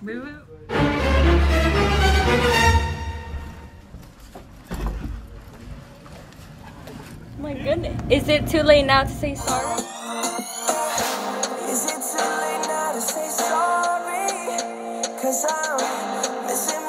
My goodness. Is it too late now to say sorry? Is it too late now to say sorry? 'Cause I'm missing